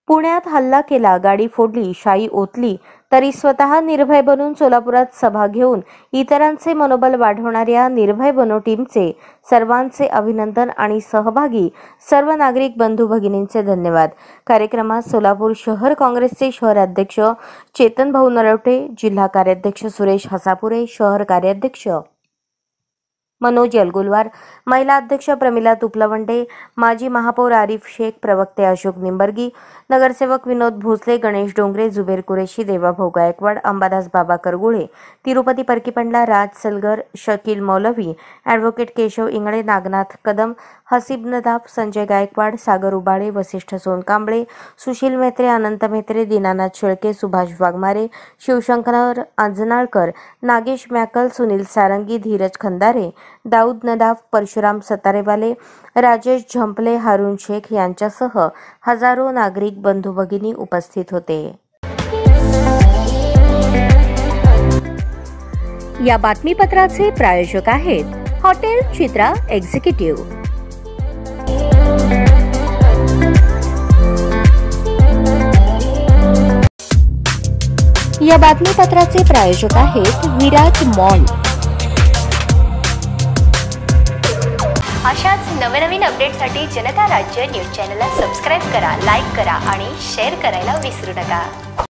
पुण्यात हल्ला केला, गाडी फोडली, शाई ओतली, तरी स्वतः निर्भय बनून सोलापुरात सभा घेऊन इतरांचे मनोबल वाढवणाऱ्या निर्भय बनो टीमचे सर्वांचे अभिनंदन आणि सहभागी सर्व नागरिक बंधू भगिनींचे धन्यवाद। कार्यक्रमात सोलापूर शहर काँग्रेसचे शहर अध्यक्ष चेतन भाऊ नरवटे, जिल्हा कार्याध्यक्ष सुरेश हसापुरे, शहर कार्याध्यक्ष मनोज यलगुलवार, महिला अध्यक्ष प्रमिला तुपलवंडे, माजी महापौर आरिफ शेख, प्रवक्ते अशोक निंबर्गी, नगरसेवक विनोद भोसले, गणेश डोंगरे, जुबेर कुरेशी, देवाभाऊ गायकवाड, अंबादास बाबा करगुळे, तिरुपती परकीपंडला, राज सलगर, शकील मौलवी, ॲडव्होकेट केशव इंगळे, नागनाथ कदम, हसीब नदाफ, संजय गायकवाड, सागर उबाळे, वसिष्ठ सोनकांबळे, सुशील मेत्रे, अनंत मेत्रे, दीनानाथ शेळके, सुभाष वाघमारे, शिवशंकर अंजनाळकर, नागेश मॅकल, सुनील सारंगी, धीरज खंदारे, दाऊद नदाफ, परशुराम सतारेवाले, राजेश झंपले, हारून शेख यांच्यासह हजारो नागरिक बंधू भगिनी उपस्थित होते। या बातमीपत्राचे प्रायोजक आहेत हॉटेल चित्रा एक्झिक्युटिव्ह। या बातमीपत्राचे प्रायोजक आहेत विराज मॉल। अशाच नवनवीन अपडेटसाठी जनता राज्य न्यूज चॅनलला सबस्क्राईब करा, लाईक करा आणि शेअर करायला विसरू नका।